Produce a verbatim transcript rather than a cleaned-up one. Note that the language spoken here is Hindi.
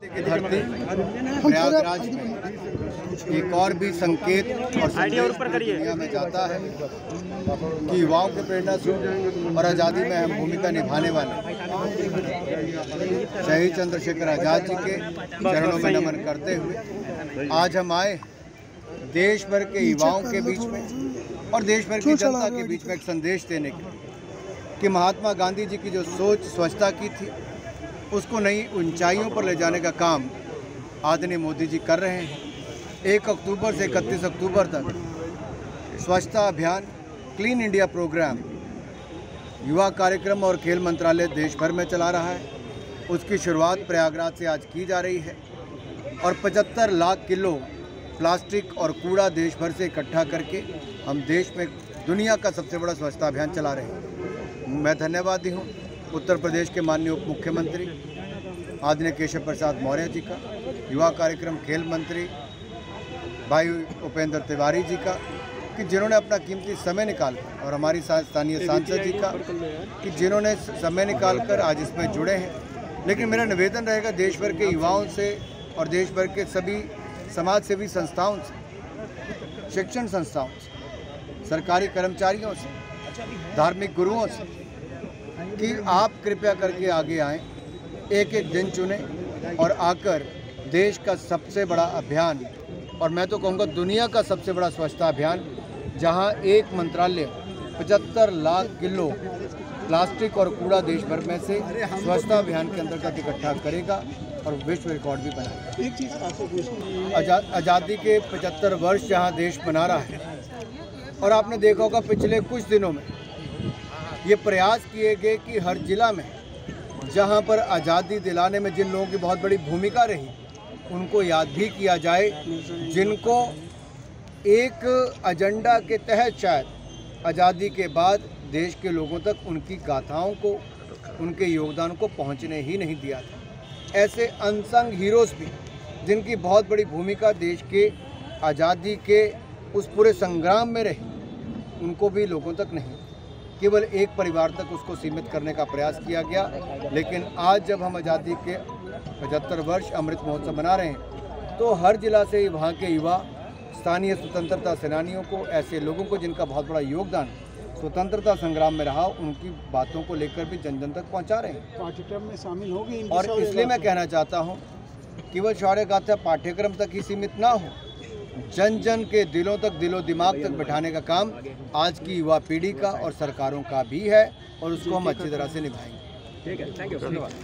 की धरती प्रयागराज में एक और भी संकेत और संदेश दुनिया में जाता है कि युवाओं के प्रेरणा स्रोत और आज़ादी में अहम भूमिका निभाने वाले शहीद चंद्रशेखर आज़ाद जी के चरणों में नमन करते हुए आज हम आए देश भर के युवाओं के बीच में और देश भर की जनता के बीच में एक संदेश देने के लिए कि महात्मा गांधी जी की जो सोच स्वच्छता की थी उसको नई ऊंचाइयों पर ले जाने का काम आदरणीय मोदी जी कर रहे हैं। एक अक्टूबर से इकतीस अक्टूबर तक स्वच्छता अभियान क्लीन इंडिया प्रोग्राम युवा कार्यक्रम और खेल मंत्रालय देश भर में चला रहा है। उसकी शुरुआत प्रयागराज से आज की जा रही है और पचहत्तर लाख किलो प्लास्टिक और कूड़ा देश भर से इकट्ठा करके हम देश में दुनिया का सबसे बड़ा स्वच्छता अभियान चला रहे हैं। मैं धन्यवादी हूँ उत्तर प्रदेश के माननीय उप मुख्यमंत्री आदरणीय केशव प्रसाद मौर्य जी का, युवा कार्यक्रम खेल मंत्री भाई उपेंद्र तिवारी जी का कि जिन्होंने अपना कीमती समय निकालकर और हमारी स्थानीय सांसद जी का कि जिन्होंने समय निकालकर आज इसमें जुड़े हैं। लेकिन मेरा निवेदन रहेगा देश भर के युवाओं से और देश भर के सभी समाज सेवी संस्थाओं से, शिक्षण संस्थाओं से, सरकारी कर्मचारियों से, धार्मिक गुरुओं से कि आप कृपया करके आगे आएं, एक एक दिन चुनें और आकर देश का सबसे बड़ा अभियान और मैं तो कहूँगा दुनिया का सबसे बड़ा स्वच्छता अभियान जहां एक मंत्रालय पचहत्तर लाख किलो प्लास्टिक और कूड़ा देश भर में से स्वच्छता अभियान के अंतर्गत इकट्ठा करेगा और विश्व रिकॉर्ड भी बनाएगा। एक चीज़ आपसे आज़ा, आज़ादी के पचहत्तर वर्ष जहां देश मना रहा है और आपने देखा होगा पिछले कुछ दिनों में ये प्रयास किए गए कि हर जिला में जहां पर आज़ादी दिलाने में जिन लोगों की बहुत बड़ी भूमिका रही उनको याद भी किया जाए, जिनको एक एजेंडा के तहत शायद आज़ादी के बाद देश के लोगों तक उनकी गाथाओं को, उनके योगदान को पहुंचने ही नहीं दिया था। ऐसे अनसंग हीरोज़ भी जिनकी बहुत बड़ी भूमिका देश के आज़ादी के उस पूरे संग्राम में रही, उनको भी लोगों तक नहीं, केवल एक परिवार तक उसको सीमित करने का प्रयास किया गया। लेकिन आज जब हम आज़ादी के पचहत्तर वर्ष अमृत महोत्सव मना रहे हैं तो हर जिला से वहाँ के युवा स्थानीय स्वतंत्रता सेनानियों को, ऐसे लोगों को जिनका बहुत बड़ा योगदान स्वतंत्रता संग्राम में रहा, उनकी बातों को लेकर भी जन जन तक पहुँचा रहे हैं। पाठ्यक्रम में शामिल होगी और इसलिए मैं कहना चाहता हूँ केवल शौर्य गाथा पाठ्यक्रम तक ही सीमित ना हो, जन जन के दिलों तक, दिलो दिमाग तक बिठाने का काम आज की युवा पीढ़ी का और सरकारों का भी है और उसको हम अच्छी तरह से निभाएंगे। ठीक है, थैंक यू, धन्यवाद।